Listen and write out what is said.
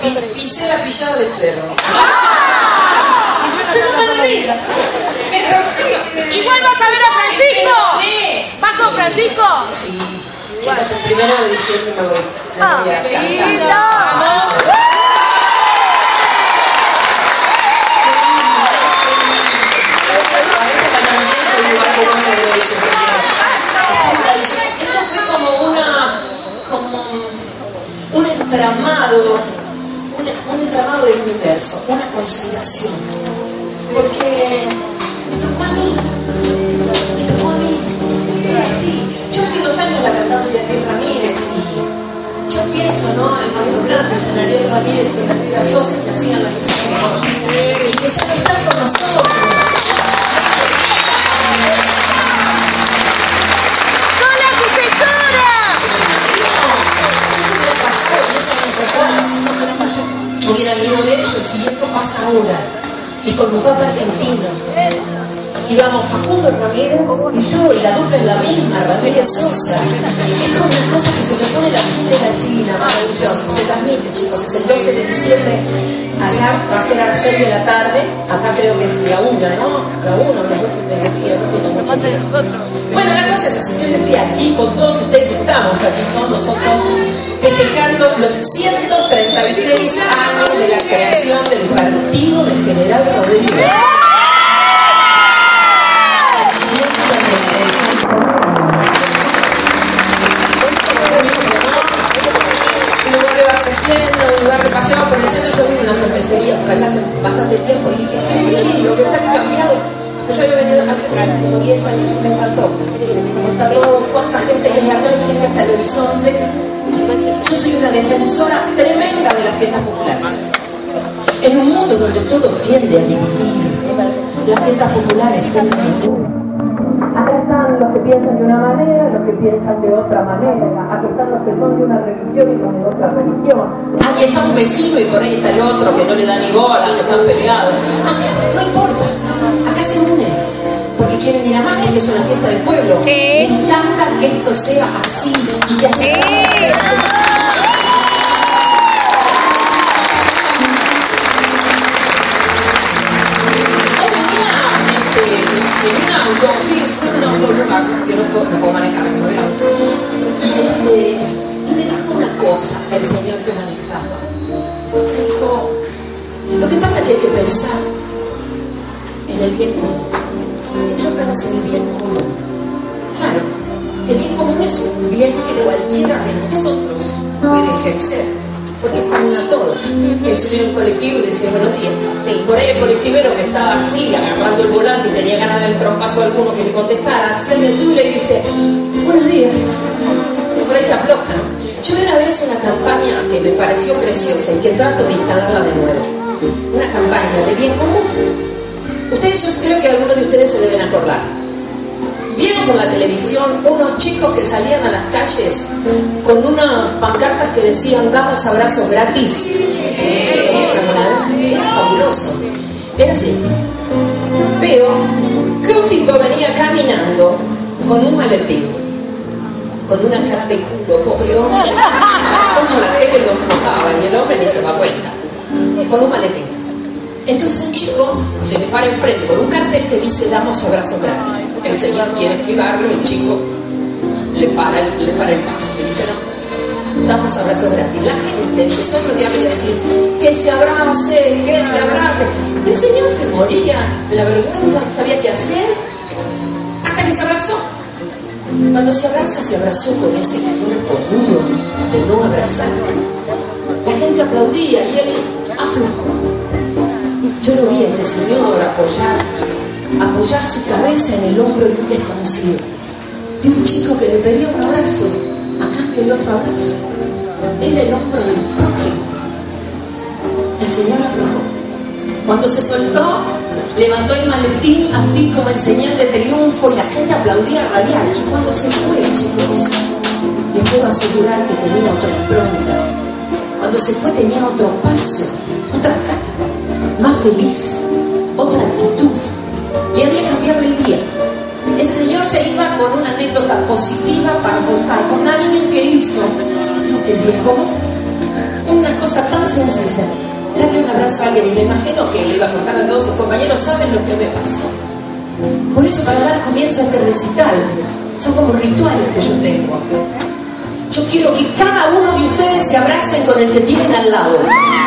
pisé la pillada del perro. Yo no me risa. Igual vas a ver a Francisco. ¿Vas con Francisco? Sí. Chicos, el 1 de diciembre me voy. La voy a cantar. Parece canadiense de igual como me lo he dicho. Esto fue como un entramado del universo, una conspiración. Porque me tocó a mí. Era así. Yo fui 2 años la cantante de Ariel Ramírez y yo pienso, ¿no?, en nuestros grandes, en Ariel Ramírez y en Gabriela Sosa, que hacían la misa de hoy y que ya no están con nosotros. Hubieran ido de ellos y esto pasa ahora y con un papa argentino y vamos Facundo Ramírez y yo y la dupla es la misma, Ramírez Sosa. Es como una cosa que se me pone la piel de gallina, maravillosa. Se transmite, chicos, es el 12 de diciembre, allá va a ser a las 6 de la tarde, acá creo que es la 1, ¿no? La 1, las 12 del mediodía, no tengo mucha idea. Bueno, la cosa es así, yo estoy aquí con todos ustedes, estamos aquí todos nosotros festejando los 136 años de la creación del partido de General Rodríguez. 136 años. Un lugar que va creciendo, un lugar que paseaba por el centro. Yo vivo en una cervecería por acá hace bastante tiempo y dije, qué lindo, que está que cambiado. Yo había venido hace como 10 años y me encantó. Como está todo, cuánta gente que hay acá, hay gente hasta el horizonte. Yo soy una defensora tremenda de las fiestas populares. En un mundo donde todo tiende a dividir, las fiestas populares tienden a unir. Acá están los que piensan de una manera, los que piensan de otra manera. Aquí están los que son de una religión y los de otra religión. Aquí está un vecino y por ahí está el otro que no le da ni bola, que están peleados. Acá no importa, acá se unen. Porque quieren ir a más, porque es una fiesta del pueblo. Me encanta que esto sea así y que haya en un auto, fui en un autolugar, que no puedo manejar, no era auto. Y me dijo una cosa el señor que manejaba. Me dijo, lo que pasa es que hay que pensar en el bien común. Y yo pensé en el bien común. Claro, el bien común es un bien que cualquiera de nosotros puede ejercer. Porque es común a todos. El subir un colectivo y decir buenos días. Sí. Por ahí el colectivero que estaba así, agarrando el volante y tenía ganas de dar un trompazo a alguno que le contestara, se le sube y dice buenos días. Y por ahí se aflojan. Yo vi una vez una campaña que me pareció preciosa y que trato de instalarla de nuevo. Una campaña de bien común. Ustedes, yo creo que algunos de ustedes se deben acordar. Vieron por la televisión unos chicos que salían a las calles con unas pancartas que decían damos abrazos gratis. Era fabuloso. Era así. Veo que un tipo venía caminando con un maletín, con una cara de culo, pobre hombre, como la tele lo enfocaba y el hombre ni se da cuenta, con un maletín. Entonces un chico se le para enfrente con un cartel que dice damos abrazos gratis. El señor quiere esquivarlo, el chico le para el paso. Le dice no, damos abrazos gratis. La gente empezó a rodearle y a decir que se abrace, que se abrace. El señor se moría de la vergüenza, no sabía qué hacer, hasta que se abrazó. Cuando se abrazó con ese cuerpo duro de no abrazar. La gente aplaudía y él aflojó. Yo lo vi a este señor apoyar su cabeza en el hombro de un desconocido, de un chico que le pedía un abrazo a cambio de otro abrazo. Era el hombro del prójimo. El señor aflojó. Cuando se soltó, levantó el maletín así como en señal de triunfo y la gente aplaudía radial. Y cuando se fue, chicos, les puedo asegurar que tenía otra impronta. Cuando se fue tenía otro paso, otra cara, más feliz, otra actitud. Y había cambiado el día. Ese señor se iba con una anécdota positiva para buscar con alguien que hizo el bien común. una cosa tan sencilla. Darle un abrazo a alguien, y me imagino que le iba a contar a todos sus compañeros, ¿saben lo que me pasó? Por eso, para dar comienzo a este recital, son como rituales que yo tengo. Yo quiero que cada uno de ustedes se abracen con el que tienen al lado.